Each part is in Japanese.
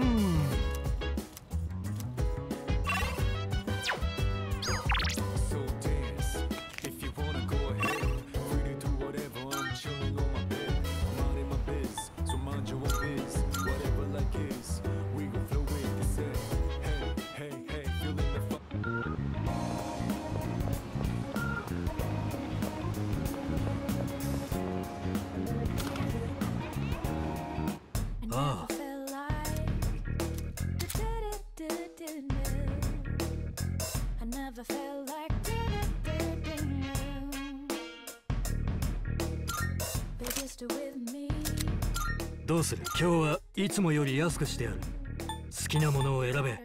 ああ。どうする？今日はいつもより安くしてやる。好きなものを選べ。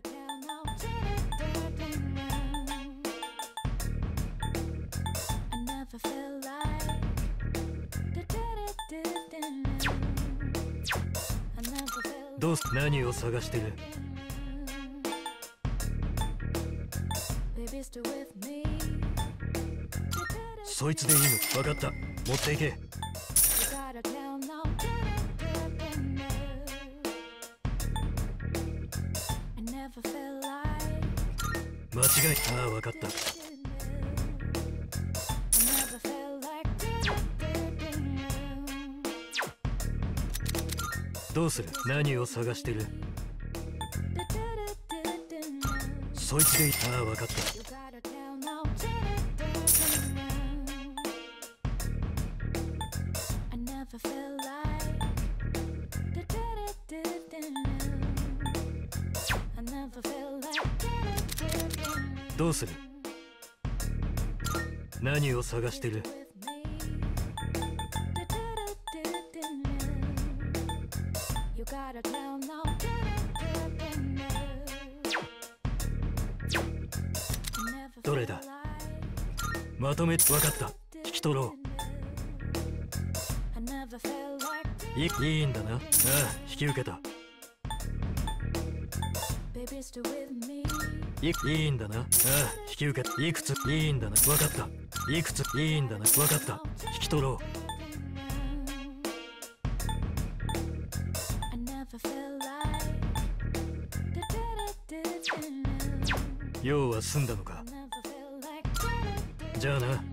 どうす？何を探してる？そいつでいいの？分かった。持っていけ。間違い。ああ、分かった。どうする？何を探してる？そいつでいい。ああ、分かった。どうする？何を探してる？どれだ？まとめ。分かった。聞き取ろう。いいんだな。ああ、引き受けた。いいんだな。ああ、引き受けた。いくつ？いいんだな。分かった。いくつ？いいんだな。分かった。引き取ろう。用は済んだのか？じゃあな。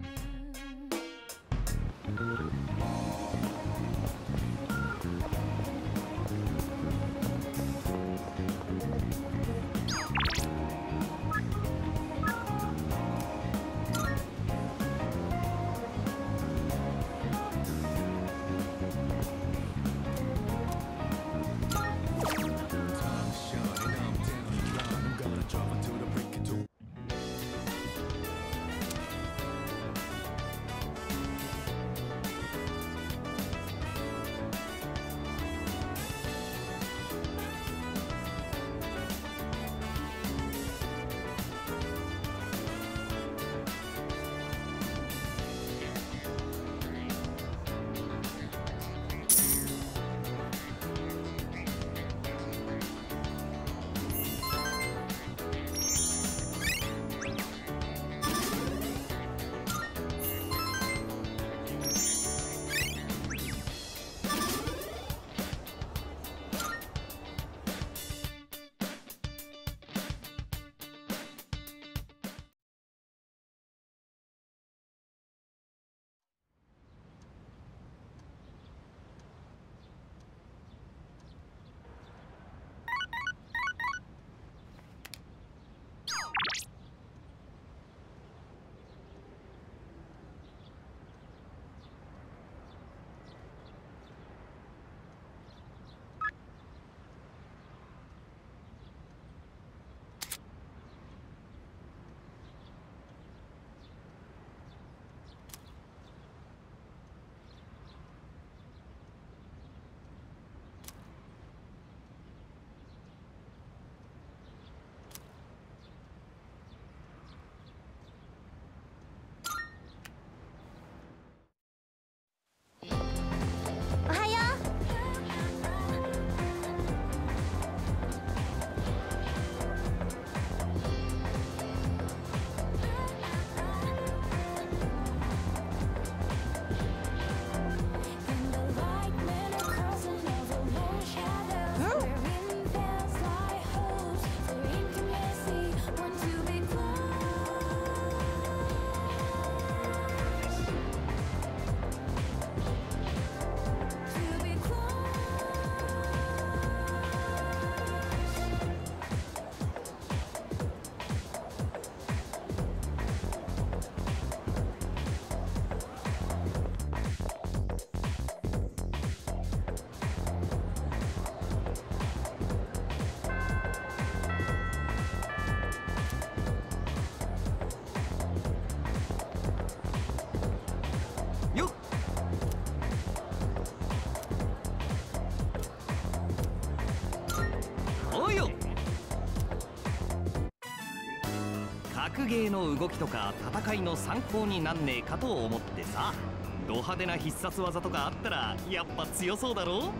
格ゲーの動きとか戦いの参考になんねえかと思ってさ。ド派手な必殺技とかあったらやっぱ強そうだろ。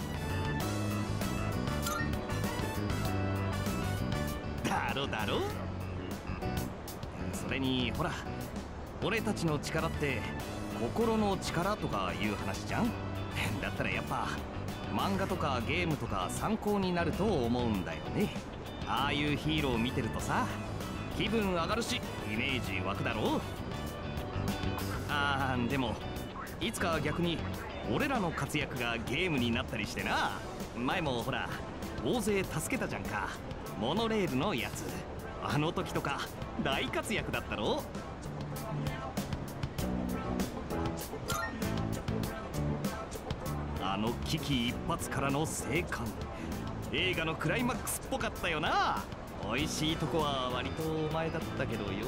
だろ。それにほら、俺たちの力って心の力とかいう話じゃん。だったらやっぱ漫画とかゲームとか参考になると思うんだよね。ああいうヒーロー見てるとさ、気分上がるしイメージ湧くだろ。でもいつか逆に俺らの活躍がゲームになったりしてな。前もほら大勢助けたじゃんか、モノレールのやつ。あの時とか大活躍だったろ。あの危機一髪からの生還、映画のクライマックスっぽかったよな。美味しいとこは割とお前だったけどよ。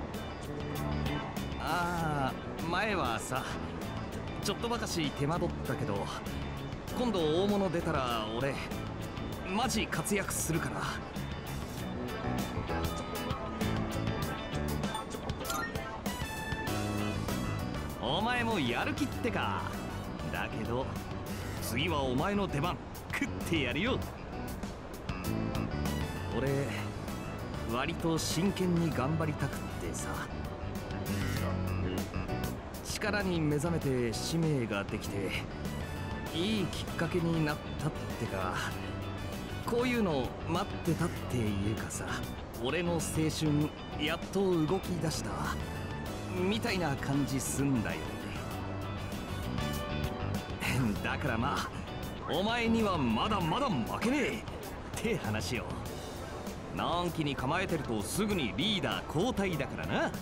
前はさちょっとばかし手間取ったけど、今度大物出たら俺マジ活躍するから。お前もやる気ってか。だけど次はお前の出番食ってやるよ。俺割と真剣に頑張りたくってさ、力に目覚めて使命ができていいきっかけになったってか、こういうの待ってたっていうかさ、俺の青春やっと動き出したみたいな感じすんだよね。だからまあお前にはまだまだ負けねえって話よ。のんきに構えてるとすぐにリーダー交代だからな。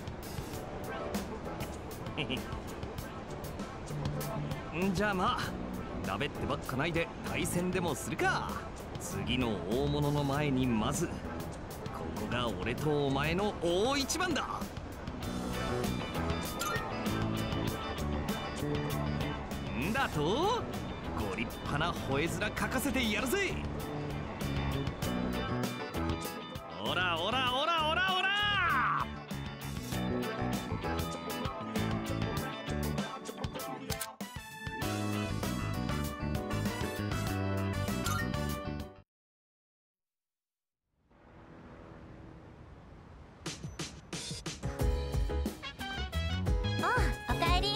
じゃあまあだべってばっかないで対戦でもするか。次の大物の前にまずここが俺とお前の大一番だ。んだとご立派な吠え面書かせてやるぜ。オラオラオラオラオラ。 おかえり。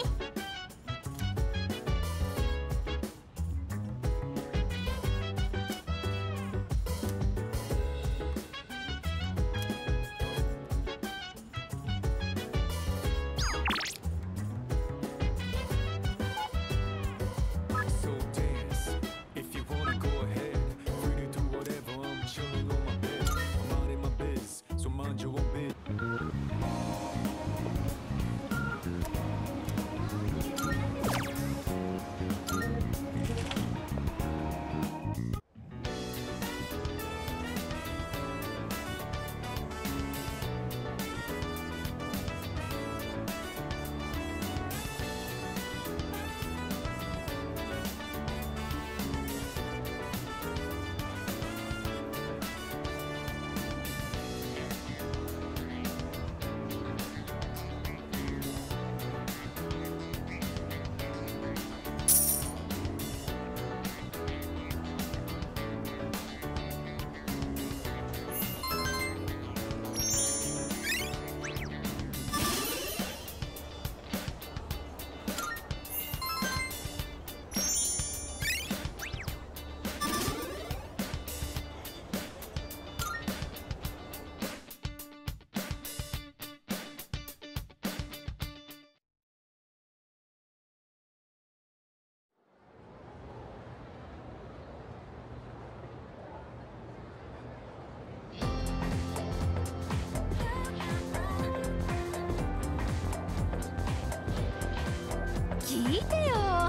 聞いてよ。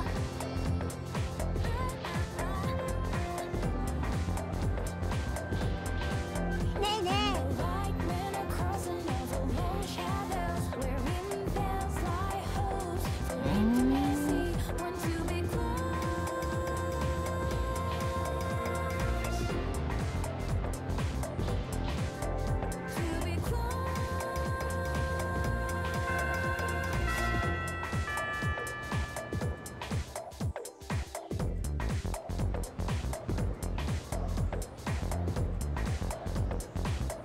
ねえねえ。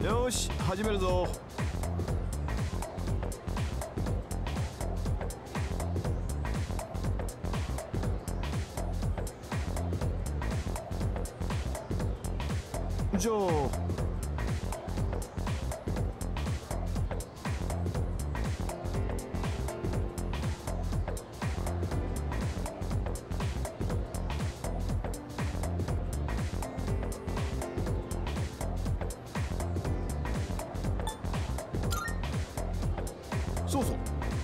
よし始めるぞ。じゃあそうそう。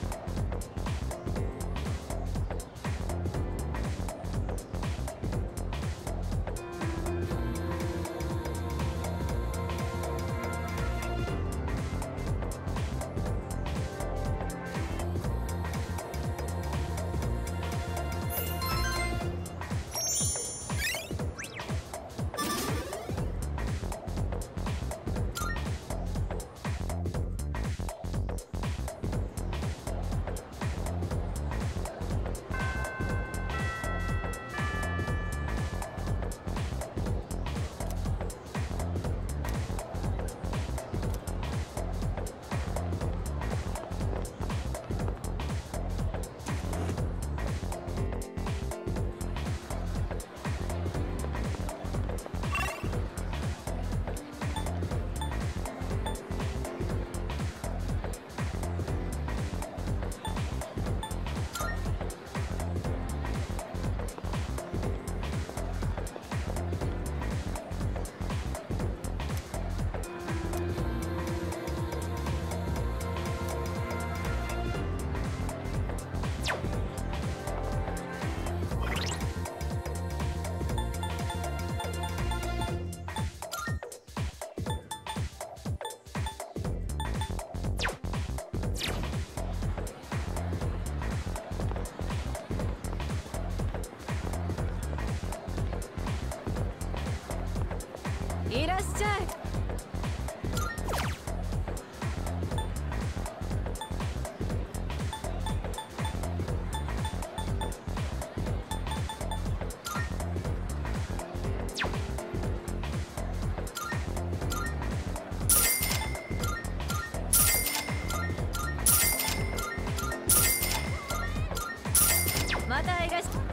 いらっしゃい。またいらっしゃい。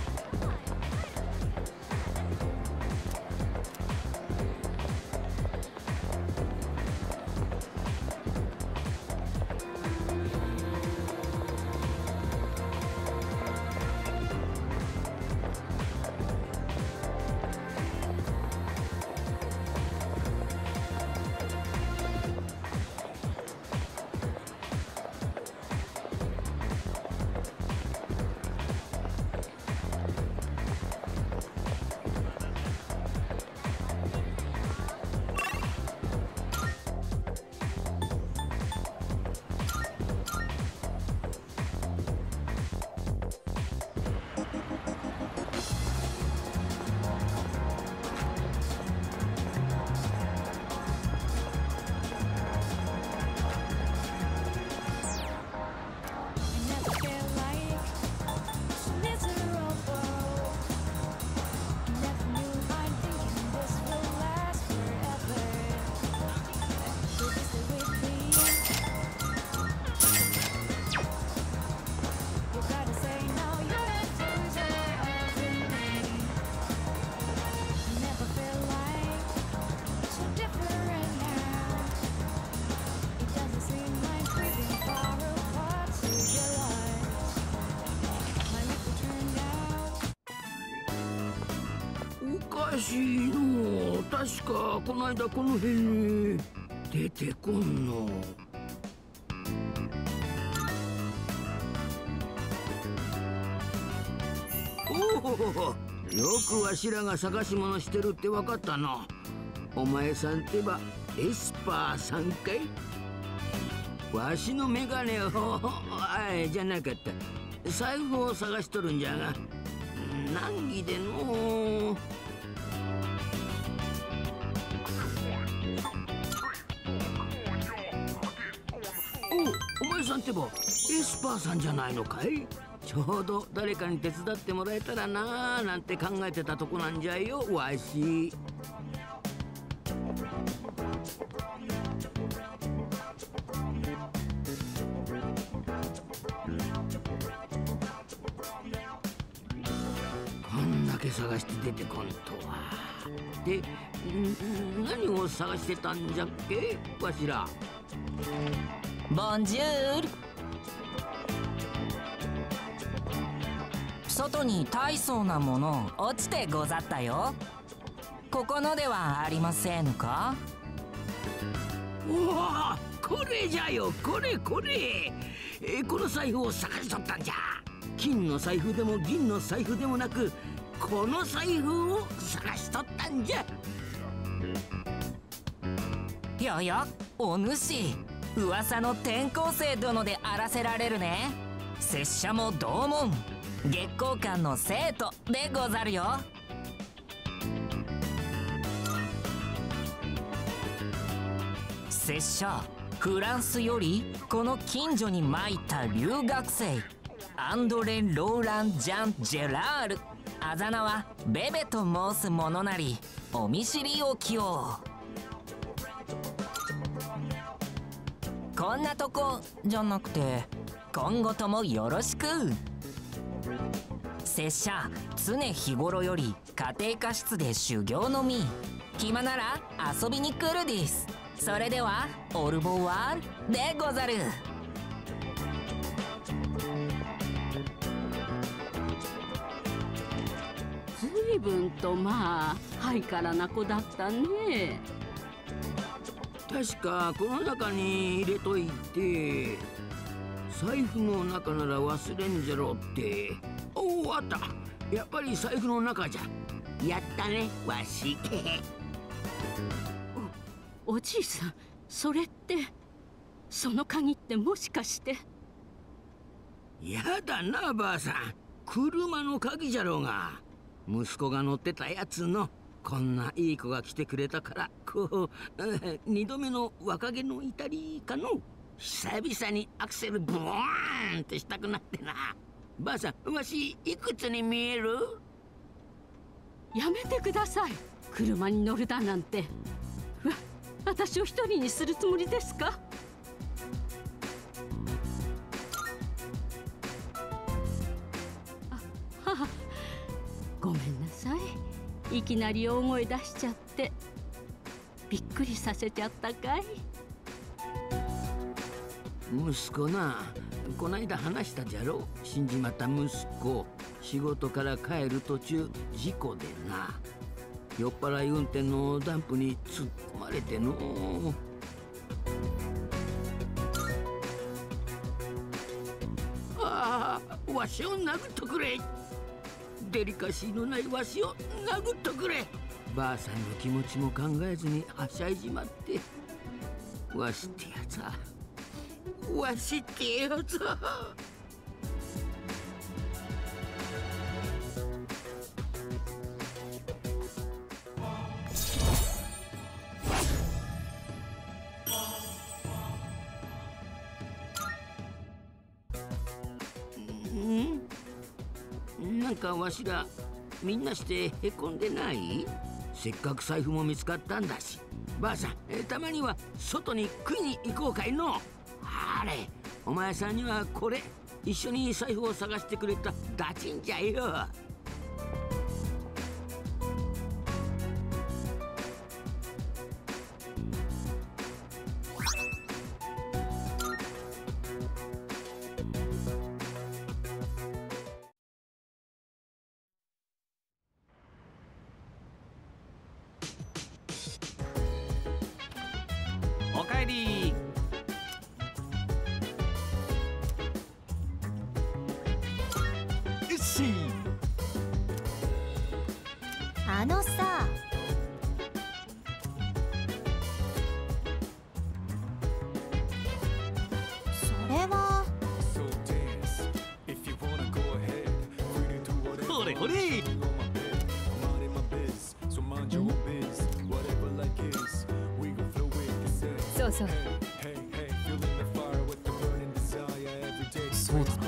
おかしいの。確かこの間この辺に出てこんの。おお、よくわしらが探し物してるってわかったの。お前さんってばエスパーさんかい？わしのメガネをじゃなかった、財布を探しとるんじゃが、難儀でのう。お前さんってばエスパーさんじゃないのかい？ちょうど誰かに手伝ってもらえたらなーなんて考えてたとこなんじゃよ、わし。 こんだけ探して出てこんとは。で、何を探してたんじゃっけ、わしら。 ボンジュール。外に大層なもの落ちてござったよ。ここのではありませんか。 おお、これじゃよ、これこれ。この財布を探しとったんじゃ。金の財布でも銀の財布でもなく、この財布を探しとったんじゃ。 やや、お主、噂の転校生殿であらせられるね。拙者も同門月光館の生徒でござるよ。拙者フランスよりこの近所に参った留学生アンドレ・ローラン・ジャン・ジェラール、あざ名はベベと申す者なり、お見知りおきを。こんなとこじゃなくて今後ともよろしく。拙者常日頃より家庭科室で修行のみ、暇なら遊びに来るです。それではオルボワールでござる。 随分とまあハイカラな子だったね。 確かこの中に入れといて、財布の中なら忘れんじゃろって。おお、あった。やっぱり財布の中じゃ。やったね、わし。 おじいさん、それってその鍵ってもしかして。 やだな、ばあさん。車の鍵じゃろうが。息子が乗ってたやつの。こんないい子が来てくれたから、こう2度目の若気の至りかの。久々にアクセルブワーンってしたくなってな。ばあさん、わしいくつに見える？ やめてください。車に乗るだなんて。私を一人にするつもりですか？はごめんなさい。いきなり大声出しちゃってびっくりさせちゃったかい？ 息子な、こないだ話したじゃろ。死んじまった息子、仕事から帰る途中事故でな。酔っ払い運転のダンプに突っ込まれての。ああ、わしを殴っとくれ。デリカシーのないわしを殴っとくれ。ばあさんの気持ちも考えずにはしゃいじまって。わしってやつは、わしってやつは。なんかわしらみんなしてへこんでない？せっかく財布も見つかったんだし。ばあさん、たまには外に食いに行こうかいの。あれ、お前さんにはこれ、一緒に財布を探してくれたダチンじゃよ。 おかえり。よし。 あのさ、それはほれほれ。 そうそう。 そうだな。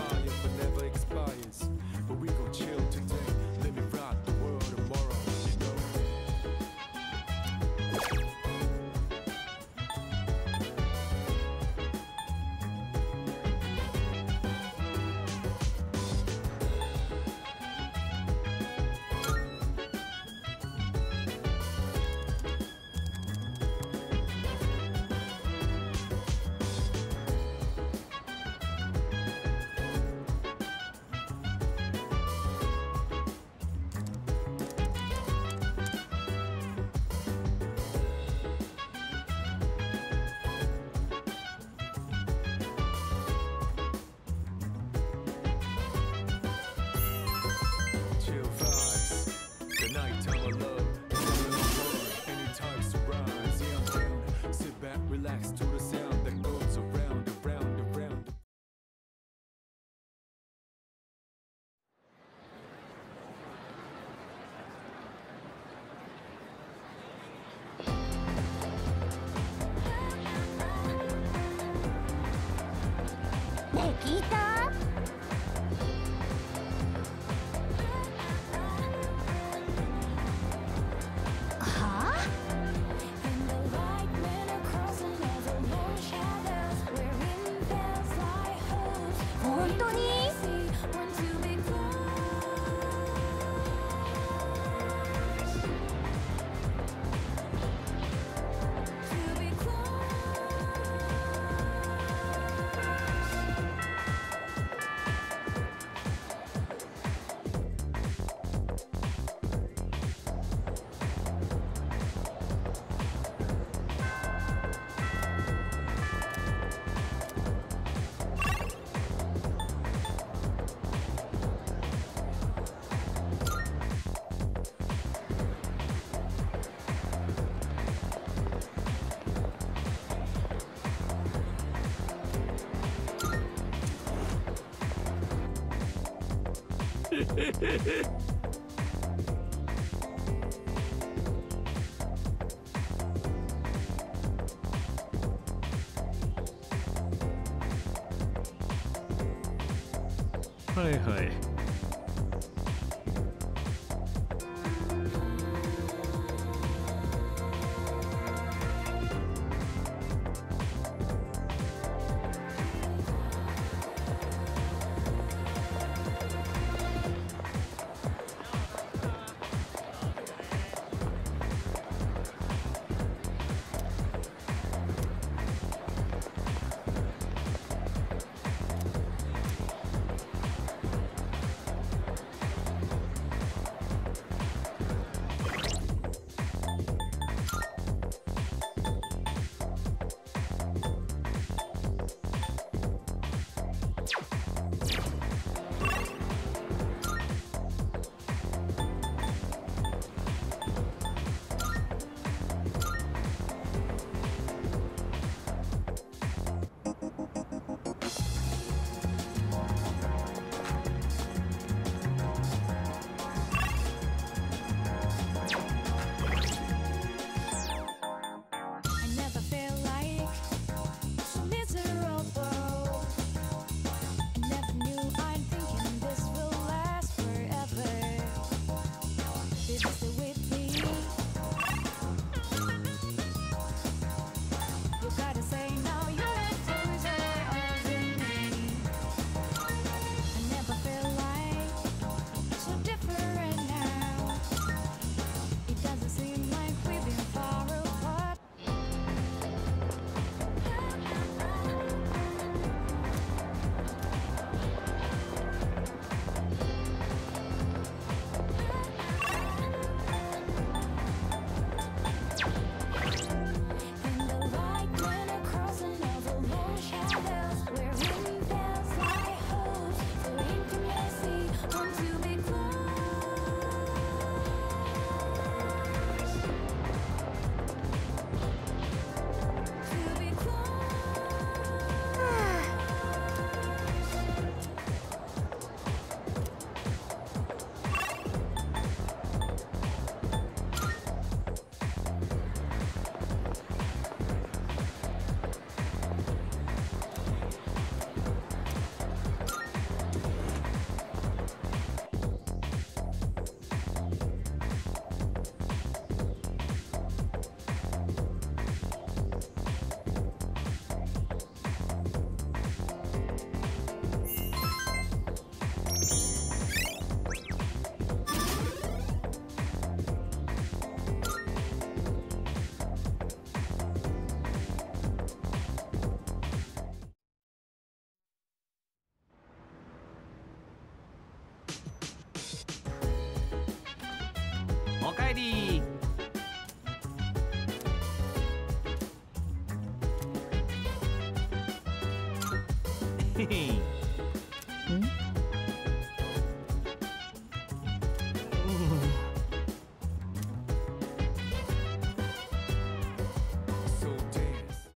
はいはい。おかえり。へへ。